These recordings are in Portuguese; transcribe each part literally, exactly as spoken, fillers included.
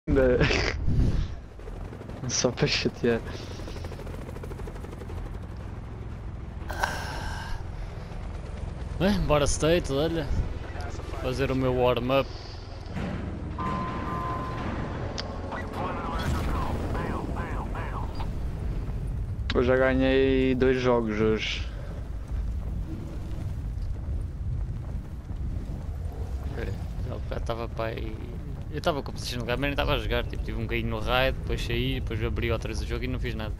Da- Só para chatear. Bem, bora state, olha. Fazer o meu warm-up. Eu já ganhei dois jogos hoje. Já estava para aí. Eu estava com o PlayStation no lugar, mas nem estava a jogar. Tipo, tive um bocadinho no raid, depois saí, depois abri outra vez o jogo e não fiz nada.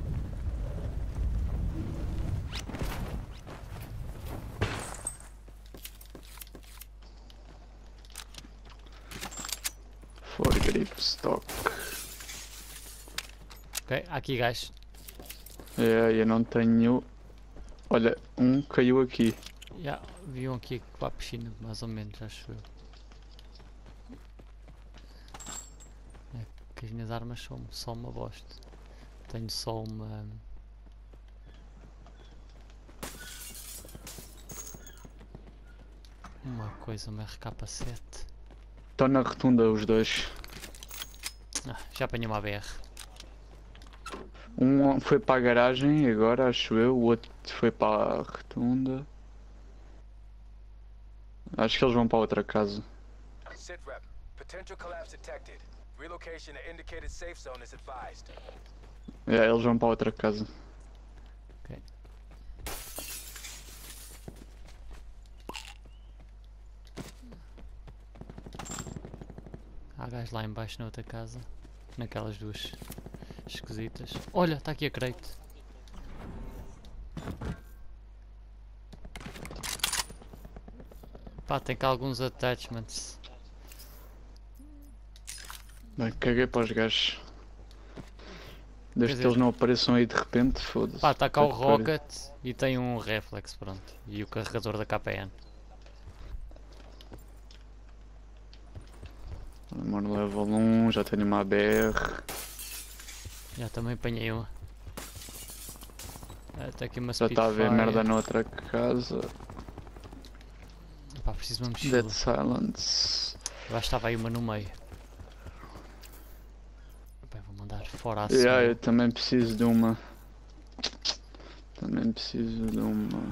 For grip stock. Ok, há aqui gajos. É, eu não tenho. Olha, um caiu aqui. Já vi um aqui para a piscina, mais ou menos, acho eu. É que as minhas armas são só uma bosta. Tenho só uma. Uma coisa, uma R K sete. Estão na rotunda os dois. Ah, já apanhei uma A B R. Um foi para a garagem agora, acho eu. O outro foi para a rotunda. Acho que eles vão para outra casa. Sitrep, potential collapse detected. Relocation to indicated safe zone is advised. É, eles vão para outra casa. Ok. Há gajos lá em baixo na outra casa. Naquelas duas esquisitas. Olha, está aqui a crate. Pá, tem cá alguns attachments. Bem, caguei para os gajos. Desde Quer que eles dizer- não apareçam aí de repente, foda-se. Pá, está cá o Puta que pariu. rocket e tem um reflex, pronto. E o carregador da K P N. Mano, level um, já tenho uma A B R. Já também apanhei uma. Ah, tem aqui uma Já está a ver Spitfire. merda noutra casa. Pá, preciso de uma mochila. Dead Silence. Eu acho que estava aí uma no meio. Bem, vou mandar fora a Yeah, eu small. também preciso de uma. Também preciso de uma.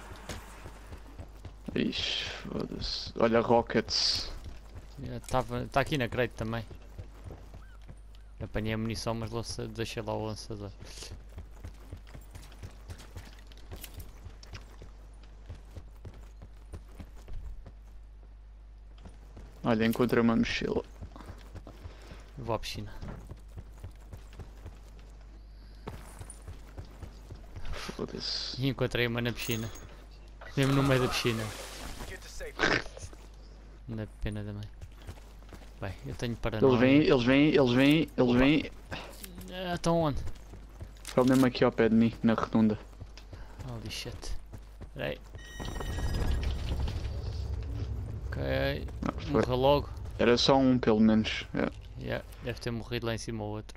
Ixi, foda-se. Olha, Rockets. Está aqui na crate também. Apanhei a munição, mas lança, deixei lá o lançador. Olha, encontrei uma mochila. Vou à piscina. Foda-se. E encontrei uma na piscina. Mesmo no meio da piscina. Get to safety. Na pena também. Bem, eu tenho Eles paranoia. vêm, eles vêm, eles vêm, eles vêm. Ah, estão onde? Estão mesmo aqui ao pé de mim, na rotunda. Holy shit. Peraí. Ok. Não, foi. Morreu logo. Era só um, pelo menos. É. Yeah, deve ter morrido lá em cima o outro.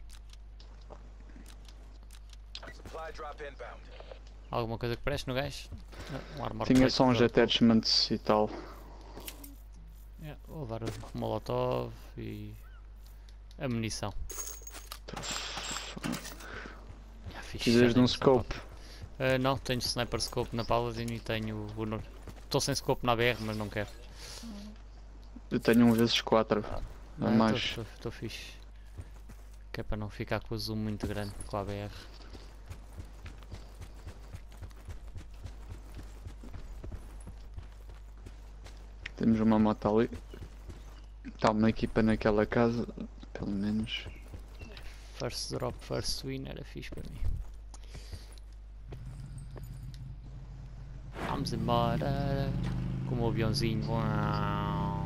Supply drop inbound. Alguma coisa que preste no gajo? Não, um armor Tinha plate só uns para- attachments e tal. Yeah, vou levar o molotov e a munição. Yeah, fixe, Precisas já de um tenho scope. scope. Ah, não, tenho sniper scope na Paladin e tenho o no... Estou sem scope na A B R, mas não quero. Eu tenho um vezes quatro. A mais. Estou fixe. Que é para não ficar com o zoom muito grande com a A B R. Temos uma moto ali. Está uma equipa naquela casa, pelo menos. First drop, first win era fixe para mim. Vamos embora. Com o aviãozinho. Uau.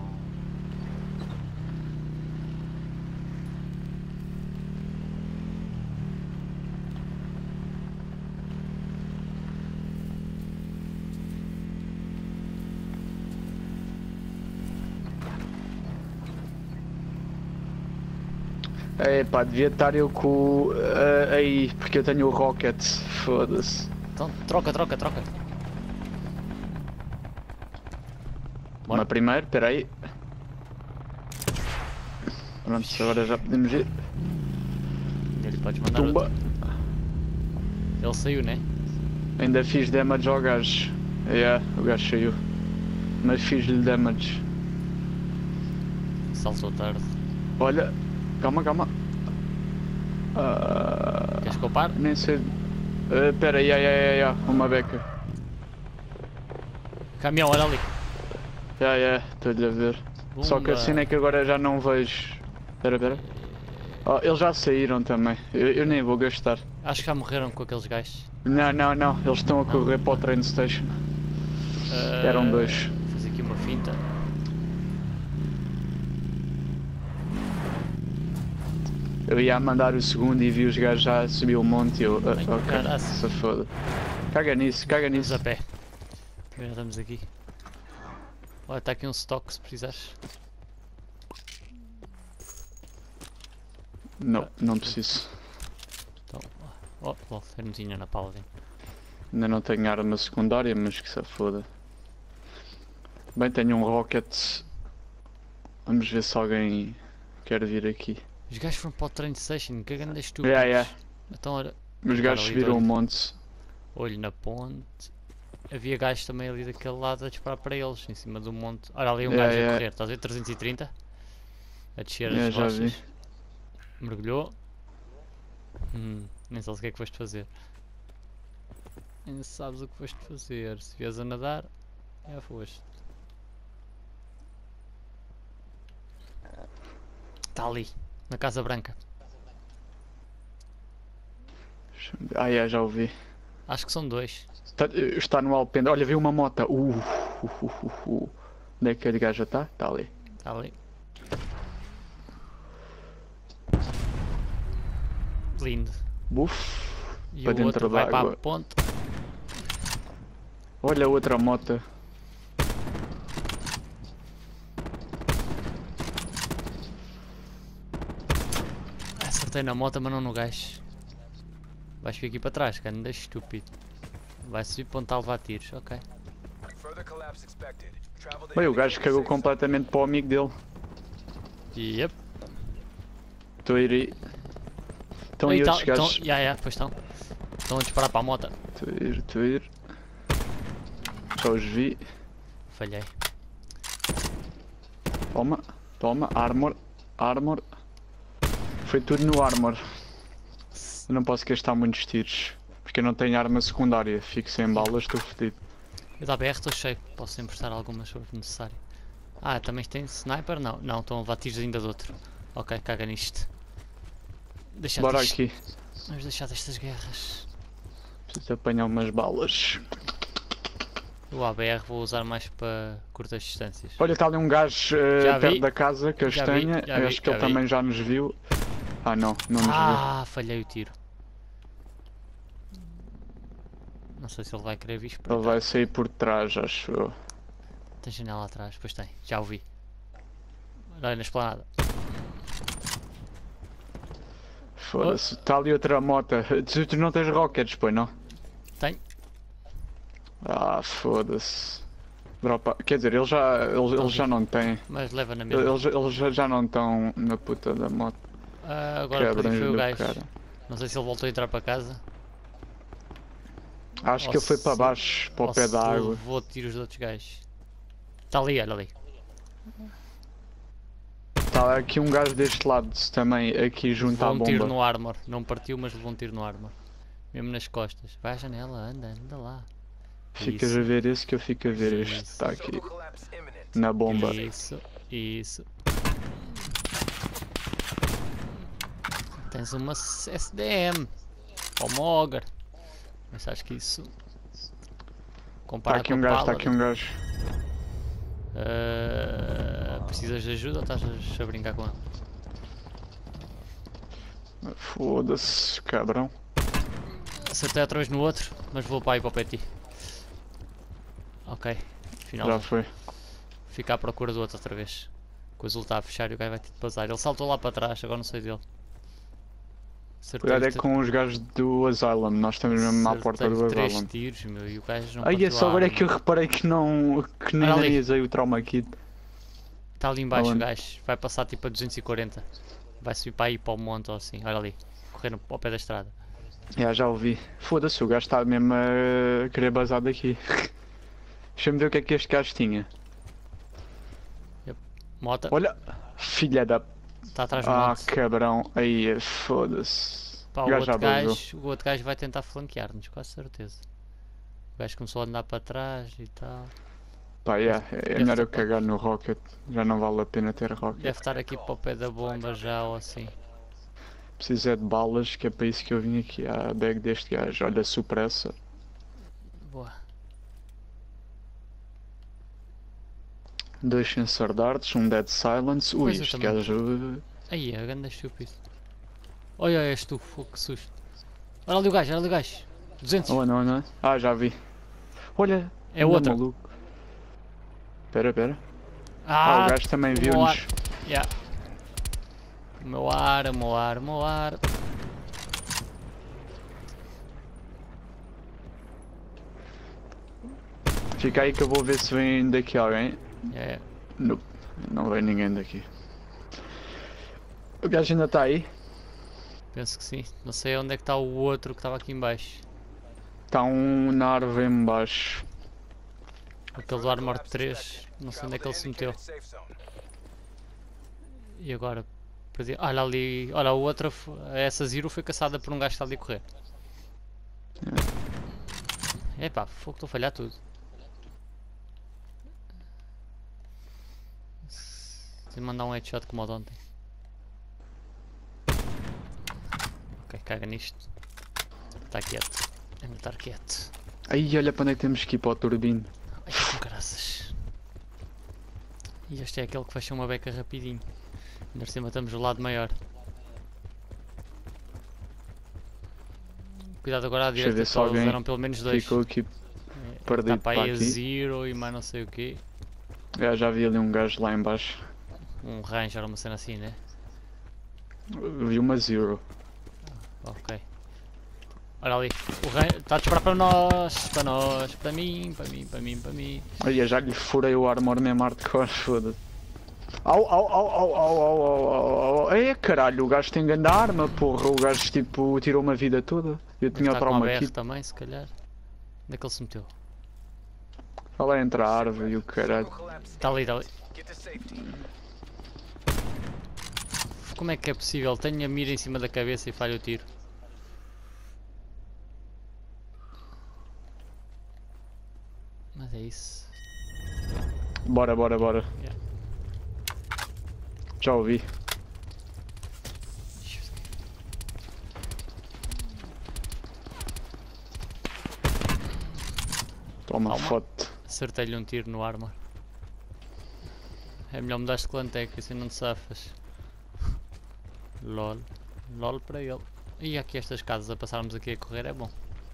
É pá, devia estar eu com o. ah, aí, porque eu tenho o Rocket. Foda-se. Então, troca, troca, troca. Bora. Uma primeiro, peraí. Pronto, agora já podemos ir. Ele podes mandar Tumba. outro. Ele saiu, né? Ainda fiz damage ao gajo. É, o gajo saiu. Mas fiz-lhe damage. Saltou tarde. Olha, calma, calma. Ah, Queres que eu pare? nem sei. Ah, Pera aí, ai, ai, ai, ai, uma beca. Caminhão, olha ali. Já, já, estou-lhe a ver. Só que a Bumba. cena é que agora já não vejo. Pera, pera. Oh, eles já saíram também. Eu, eu nem vou gastar. Acho que já morreram com aqueles gajos. Não, não, não. Eles estão a correr para o train station. Eram dois. Vou fazer aqui uma finta. Eu ia mandar o segundo e vi os gajos já subir o monte e eu. ah, Ai, ok, caraças. se foda. Caga nisso, caga Vamos nisso. a pé. Já estamos aqui. Olha, está aqui um stock se precisares. Não, não preciso. Então, oh, oh, eu não tinha na Paladin. Ainda não tenho arma secundária, mas que se foda. Bem, tenho um rocket. Vamos ver se alguém quer vir aqui. Os gajos foram para o train station, que grande estúpido. Yeah, yeah. Então, olha, Os gajos ali subiram o doido. monte. olho na ponte. Havia gajos também ali daquele lado a disparar para eles, em cima do monte. Olha ali um Yeah, gajo yeah. a correr, estás a ver? trezentos e trinta. A descer Yeah, as já rochas. vi. Mergulhou. Hum, nem sabes o que é que foste fazer. Nem sabes o que foste fazer. Se vies a nadar, já foste. Está ali, na Casa Branca. Ah, yeah, já ouvi. Acho que são dois. Está, está no alpendre. Olha, viu uma moto. Uh, uh, uh, uh, uh. Onde é que aquele gajo está? Está ali. Está ali. Lindo. Buf. E Para o dentro outro vai para d'água. a ponte. Olha outra moto. Acertei na moto, mas não no gajo. Vais vir aqui para trás, cara, anda estúpido. Vai subir para onde está a levar tiros, ok. Further collapse expected. Travel to Bem, o gajo indicated cagou safe zone. completamente para o amigo dele. Yep. Estou a ir aí. Estão aí Então, outros gajos. então, yeah, yeah, pois estão. Estão a disparar para a moto. Estou a ir, estou a ir. Já os vi. Falhei. Toma, toma, armor, armor. Foi tudo no armor. Eu não posso gastar muitos tiros. Porque eu não tenho arma secundária. Fico sem balas, estou fodido. Eu da B R estou cheio, posso emprestar algumas se for necessário. Ah, também tem sniper? Não, não, estão a levar tiros ainda de outro. Ok, caga nisto. Deixa Bora disto. aqui. Vamos deixar destas guerras. Preciso apanhar umas balas. O A B R vou usar mais para curtas distâncias. Olha, está ali um gajo eh, Já vi. perto da casa, Já vi, castanha. já vi, Acho que já ele vi. também já nos viu. Ah não, não nos viu. Ah, falhei o tiro. Não sei se ele vai querer vir Ele espreitar. vai sair por trás, acho eu. Tem janela atrás, pois tem, já o vi. Olha na esplanada. Foda-se. Está ali outra moto. Tu, tu não tens rockets, pois não? Tenho. Ah, foda-se. Dropa. Quer dizer, eles já, eles, eles já não têm. Mas leva na mesma. Eles, eles já, já não estão na puta da moto. Ah, agora perdi Quebram foi o no gajo. cara. Não sei se ele voltou a entrar para casa. Acho Ou que ele foi para se- baixo, para ou o pé se da água. levou tiros de outros gajos. Está ali, olha ali. Está aqui um gajo deste lado também, aqui junto à Levou um tiro bomba. no armor. Não partiu, mas levou um tiro no armor. Mesmo nas costas. Vai à janela, anda, anda lá. Ficas Isso. a ver esse que eu fico a ver este. Isso. Está aqui Total collapse imminent. na bomba. Isso, isso. Tens uma S D M. Ou uma Auger. Mas acho que isso. Está Compara aqui com um a gajo, está Paladin. aqui um gajo. Ah, precisas de ajuda ou estás a brincar com ele? Foda-se, cabrão. Acertei outra vez no outro, mas vou para aí para o pé de ti. Ok, final. Já foi. Fica à procura do outro outra vez. O azul está a fechar e o gajo vai ter de passar. Ele saltou lá para trás, agora não sei dele. Acertei Cuidado é com os gajos do Asylum, nós estamos mesmo à porta do três Asylum. tiros, meu, e o gajo não Ai, é partiu só a agora é arma. que eu reparei que não. que nem Olha ali. analisei o trauma kit. Está ali embaixo o Aonde? gajo. Vai passar tipo a duzentos e quarenta. Vai subir para aí para o monte ou assim. Olha ali. Correndo ao pé da estrada. Já, já ouvi. Foda-se, o gajo está mesmo a querer bazar daqui. Deixa-me ver o que é que este gajo tinha. Mota. Olha, filha da... Está atrás do Ah, monte. cabrão. Aí, foda-se. Pá, O o gajo já outro bazou. gajo, o outro gajo vai tentar flanquear-nos, quase certeza. O gajo começou a andar para trás e tal. Pá, yeah, é deve melhor ter eu pa- cagar no rocket. Já não vale a pena ter rocket. Deve estar aqui para o pé da bomba já ou assim. Preciso é de balas, que é para isso que eu vim aqui. À bag deste gajo. Olha, supressa. Boa. Dois sensor darts, um dead silence. Ui, Pois eu este também. gajo... Aí, a ganda estúpido. Olha, és tu, fogo, que susto. Olha ali o gajo, olha ali o gajo. duzentos. Oh, não, não. Ah, já vi. Olha, É anda outra. maluco. Pera, pera. Ah, Ah, o gajo também o meu viu-nos. ar. Yeah. O meu ar, o meu ar, o meu ar. Fica aí que eu vou ver se vem daqui alguém. É, Não, não vem ninguém daqui. O gajo ainda está aí. penso que sim. Não sei onde é que está o outro que estava aqui em baixo. Está um na árvore em baixo. Aquele do Armor três. Não sei onde é que ele se meteu. Safe zone. E agora? Perdi. Olha ali. Olha, a outra. f- Essa Zero foi caçada por um gajo que está ali a correr. Epá, fogo, estou a falhar tudo. Tenho de mandar um headshot como o de ontem. Ok, caga nisto. Está quieto. É melhor estar quieto. Aí, olha para onde é que temos que ir para o turbino. Ai, com caraças. E este é aquele que fecha uma beca rapidinho. Ainda por cima estamos do lado maior. Cuidado agora à Deixa eu direita, ver se só alguém eram pelo menos dois. Ficou aqui Está perdido para para aí a aqui. Zero e mais não sei o quê. Já, já vi ali um gajo lá em baixo. Um Ranger, uma cena assim, né? Vi uma Zero. Ok. Olha ali, o Ranger está a disparar para nós, para nós, para mim, para mim, para mim, para mim. Olha, já lhe furei o armor mesmo hardcore, foda-se. Au, au, au, au, au, au, au, au, au. É caralho, o gajo tem grande arma, porra. O gajo tipo tirou uma vida toda. Eu tinha o Está com a trauma B R aqui. também, se calhar. Onde é que ele se meteu? Vai lá entre a árvore e o caralho. Circle collapse. Está ali, está ali. Get to safety. Como é que é possível? Tenho a mira em cima da cabeça e falho o tiro. Mas é isso. Bora, bora, bora. Yeah. Já ouvi. Toma Calma. foto. Acertei-lhe um tiro no armor. É melhor mudar de clanteco, assim não te safas. LOL. LOL para ele. E aqui estas casas a passarmos aqui a correr é bom.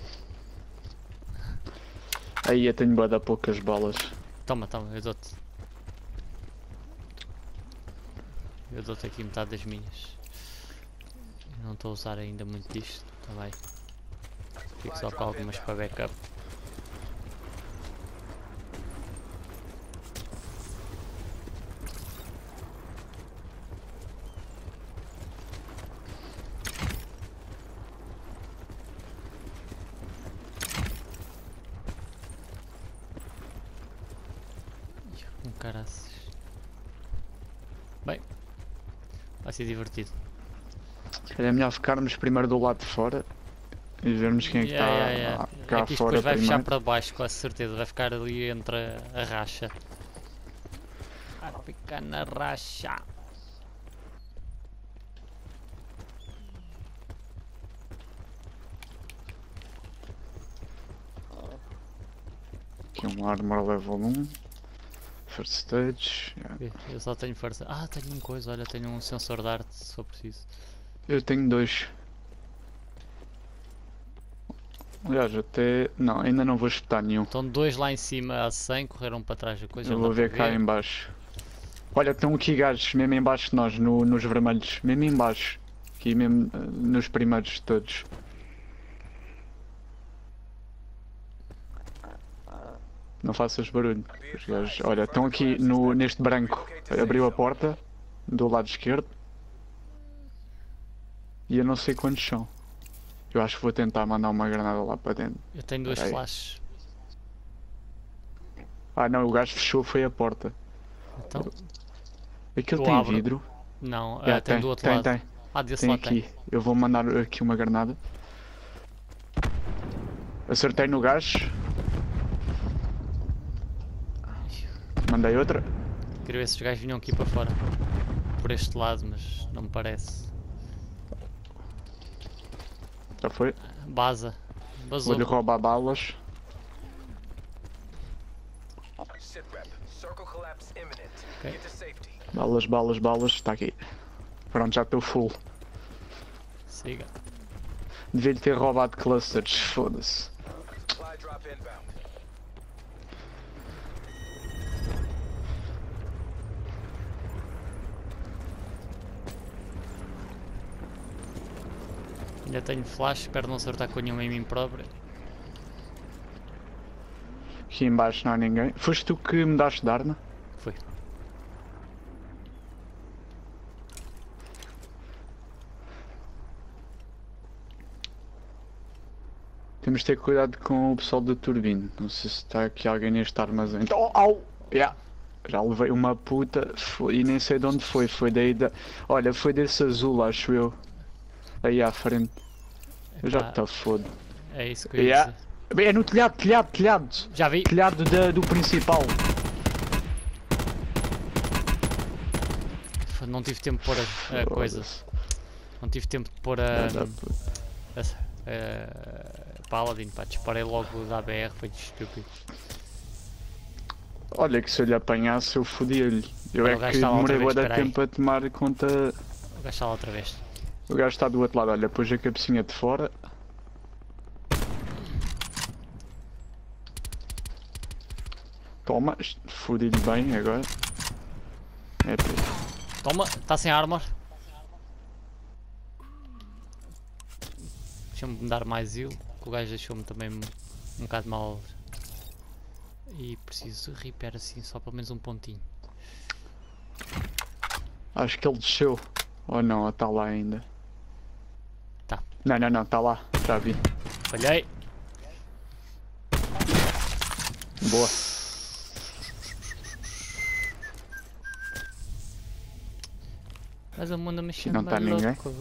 Aí eu tenho bué de poucas balas. Toma, toma, eu dou-te. Eu dou-te aqui metade das minhas. Eu não estou a usar ainda muito disto, tá bem. Fico só com algumas para backup. Um caraças. Bem, vai ser divertido. É melhor ficarmos primeiro do lado de fora e vermos quem é que está Yeah, yeah, yeah. cá É que isto fora depois vai primeiro. fechar para baixo, com a certeza. Vai ficar ali entre a, a racha. Vai ficar na racha. Aqui um armor level um. First stage. Yeah. Eu só tenho força. Ah, tenho uma coisa, olha, tenho um sensor de arte se for preciso. Eu tenho dois. Aliás, até... Não, ainda não vou espetar nenhum. Estão dois lá em cima a cem, correram para trás a coisa. Eu não vou dá ver para cá em baixo. Olha, estão aqui gajos mesmo em baixo de nós, no, nos vermelhos. Mesmo em baixo. Aqui mesmo eh, nos primeiros de todos. Não faças barulho. Os gajos, olha, estão aqui no, neste branco. Abriu a porta do lado esquerdo. E eu não sei quantos são. Eu acho que vou tentar mandar uma granada lá para dentro. Eu tenho dois Peraí. flashes. Ah não, o gajo fechou foi a porta. Então, Aquilo Eu tem abro. vidro. não, Já, ah, tem do outro tem, lado. tem. Ah, desse Tem lado tem. aqui. Eu vou mandar aqui uma granada. Acertei no gajo. Mandei outra. Queria ver se os gajos vinham aqui para fora. Por este lado, mas não me parece. Já foi. Baza. Vazou. Vou-lhe roubar balas. Sitrep, circle collapse imminent. Okay. Get to safety. Balas, balas, balas. Está aqui. Pronto, já estou full. Siga. Devia-lhe ter roubado clusters. Foda-se. Supply drop inbound. Ainda tenho flash, espero não acertar com nenhuma em mim próprio. Aqui em baixo não há ninguém. Foste tu que me daste de arma? Foi. Temos de ter cuidado com o pessoal do turbino. Não sei se está aqui alguém neste armazém. Oh, au! Yeah. Já levei uma puta foi, e nem sei de onde foi. Foi daí da. Olha, foi desse azul, acho eu. Aí à frente. Eu já Epá, está foda. É isso que eu ia Yeah. dizer. Bem, é no telhado, telhado, telhado. Já vi. Telhado da, do principal. F- Não tive tempo de pôr a, a coisa. Foda-se. Não tive tempo de pôr a. Da puta. a, a Paladin, pá, disparei logo da A B R, foi de estúpido. Olha que se eu lhe apanhasse eu fodia-lhe. Eu Olha, o é gajo que está lá outra demorei bué vez, de espera aí. tempo a tomar conta. O gajo está lá outra vez. O gajo está do outro lado, olha, pôs a cabecinha de fora. Toma, fodi-lhe bem agora. É pá. Toma, está sem armor. Deixa-me dar mais heal, que o gajo deixou-me também um bocado mal. E preciso repair assim, só pelo menos um pontinho. Acho que ele desceu. Ou não, está lá ainda. Tá. Não, não, não, está lá. Já vi. Falhei! Boa. Mas o mundo me Não chama tá ninguém? louco.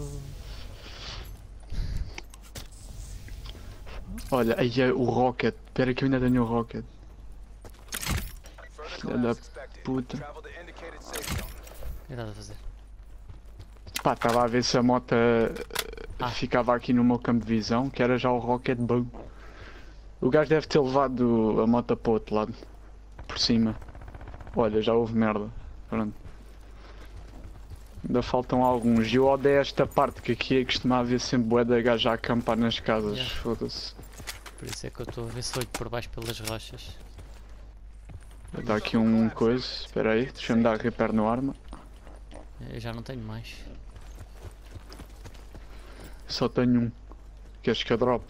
Olha, aí é o Rocket. Espera que eu ainda tenho o Rocket. Further Filha da collapse expected. puta. Travel to indicated safe zone. O que estás a fazer? Pá, estava a ver se a moto eh, Ah. ficava aqui no meu campo de visão, que era já o Rocket Bug. O gajo deve ter levado a moto para o outro lado. Por cima. Olha, já houve merda. Pronto. Ainda faltam alguns. E eu odeio esta parte, que aqui é costuma haver sempre bué de gajo a acampar nas casas. Yeah. Foda-se. Por isso é que eu estou a ver se olho por baixo pelas rochas. Está aqui um coisa. Espera aí, deixa-me dar repair no arma. Eu já não tenho mais. Só tenho um. Queres que eu drop?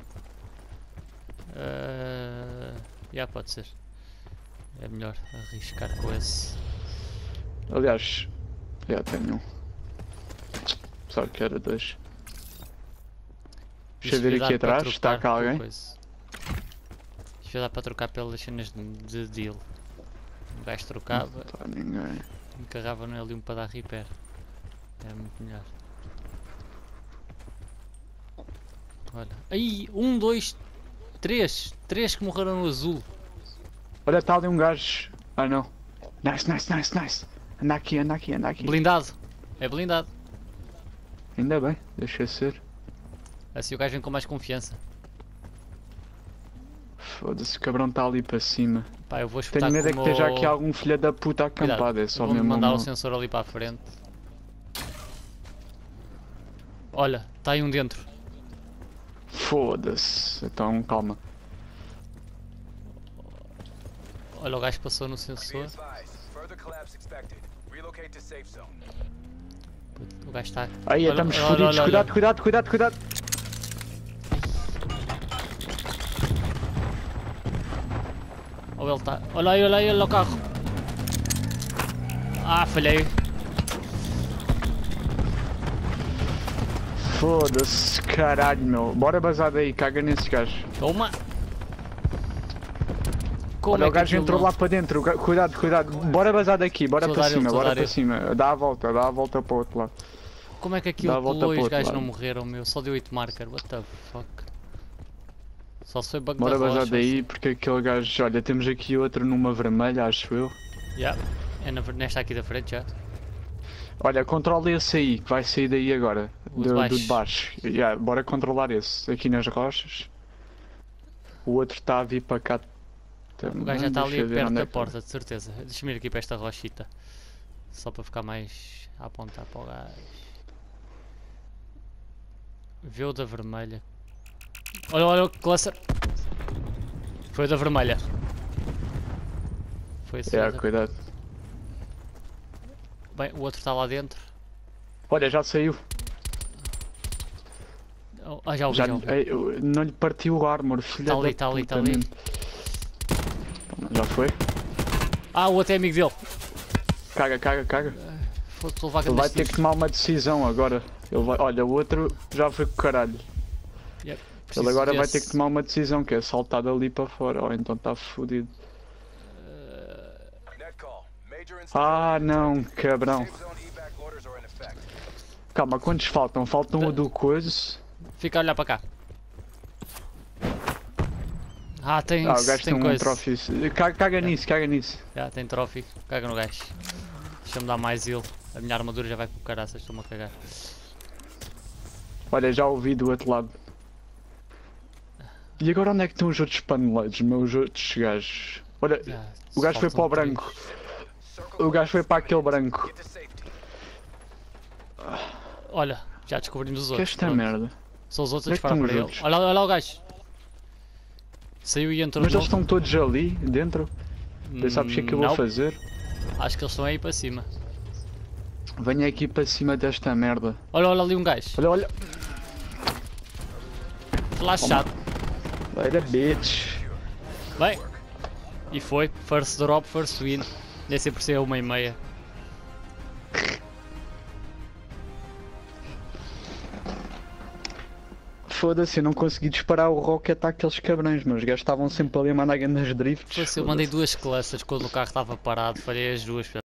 Uh, já pode ser. É melhor arriscar com esse. Aliás, já tenho um. Só que era dois. Deixa eu Isto ver dá aqui para atrás, está trocar cá com alguém? coisa. Isto dá para trocar pelas cenas de, de deal. O gajo trocava, Não está ninguém. encarrava no L um para dar repair. Era muito melhor. Olha. Aí, um, dois, três. Três que morreram no azul. Olha, está ali um gajo. Ah não. Nice, nice, nice, nice. Anda aqui, anda aqui, anda aqui. Blindado. É blindado. Ainda bem, deixa ser. Assim o gajo vem com mais confiança. Foda-se, o cabrão está ali para cima. Pá, eu vou espetar Tenho medo é com que o esteja meu- aqui algum filho da puta acampado, Cuidado, é só vou mesmo mandar uma... o sensor ali para a frente. Olha, está aí um dentro. Foda-se, então calma. Olha, o gajo passou no Be sensor. advised. Further collapse expected. Relocate to safe zone. Puto, o gajo está. Aí, Olha, estamos olha, fodidos, olha, cuidado, olha. cuidado, cuidado, cuidado. Ou ele está. Olha aí, olha aí, olha o carro. Ah, falhei. Foda-se, caralho, meu. Bora bazar daí, caga nesses gajos. Toma! Como Olha, é o que gajo aquilo entrou não- lá para dentro. o ga- Cuidado, cuidado. Bora bazar daqui, bora Estou a para dar ele, cima, estou a bora dar para ele. cima. Dá a volta, dá a volta para o outro lado. Como é que aquilo Dá a volta colou e para os o outro gajos lado. não morreram, meu? Só deu oito marker, what the fuck? Só se foi bug Bora da bazar rocha. daí, porque aquele gajo. Olha, temos aqui outro numa vermelha, acho eu. Yeah. É na- nesta aqui da frente já. Olha, controla esse aí, que vai sair daí agora. O de Do, do baixo. de baixo. Yeah, bora controlar esse. Aqui nas rochas. O outro está a vir para cá. O gajo já está ali Deixa eu ver perto onde da é que tá. porta, de certeza. Deixa-me ir aqui para esta rochita. Só para ficar mais a apontar para o gajo. Vê o da vermelha. Olha, olha o cluster. Foi o da vermelha. Foi esse. Yeah, da- cuidado. Bem, o outro está lá dentro. Olha, já saiu. Oh, ah, já o vi, Já, já o vi. ei, eu- não lhe partiu o armor, filha Tá da ali, tá ali, puta, tá ali. mesmo. Toma, já foi? Ah, o outro é amigo dele. Caga, caga, caga. Foda-se, levar Ele vai grandes ter que tiros. tomar uma decisão agora. Ele vai... Olha, o outro já foi com o caralho. Yep, Ele preciso agora vai desse. ter que tomar uma decisão, que é saltar dali para fora, ou então está fodido. Net call. Major Ah, instability não, detected. cabrão. Safe zone evac orders are in effect. Calma, quantos faltam? Faltam o do coisa. Fica a olhar para cá. Ah, tem, Ah, o gajo tem tem um coisa. trophy. Caga, caga nisso, caga nisso. Já, tem trophy. Caga no gajo. Deixa-me dar mais heal. A minha armadura já vai com o caraças, estou-me a cagar. Olha, já ouvi do outro lado. E agora onde é que estão os outros paneleiros, meus outros gajos? Olha, Já, o gajo foi para o faltam três. branco. Circle O gajo foi para aquele branco. Get to safety. Olha, já descobrimos os Que é outros. esta pronto. merda? São os outros a Onde é que disparar estão para os ele. outros? Olha, olha lá o gajo. Saiu e entrou Mas de eles novo. estão todos ali, dentro? Eu sabes o que é que eu vou Não, fazer? acho que eles estão aí para cima. Venho aqui para cima desta merda. Olha, olha ali um gajo. Olha, olha. Flashado. Olha, bitch. Bem. E foi. First drop, first win. Nem sempre ser uma e meia. Foda-se, eu não consegui disparar o rocket àqueles cabrões, mas os gajos estavam sempre ali a mandar grandes drifts. Fosse, eu mandei duas clusters quando o carro estava parado. Falhei as duas.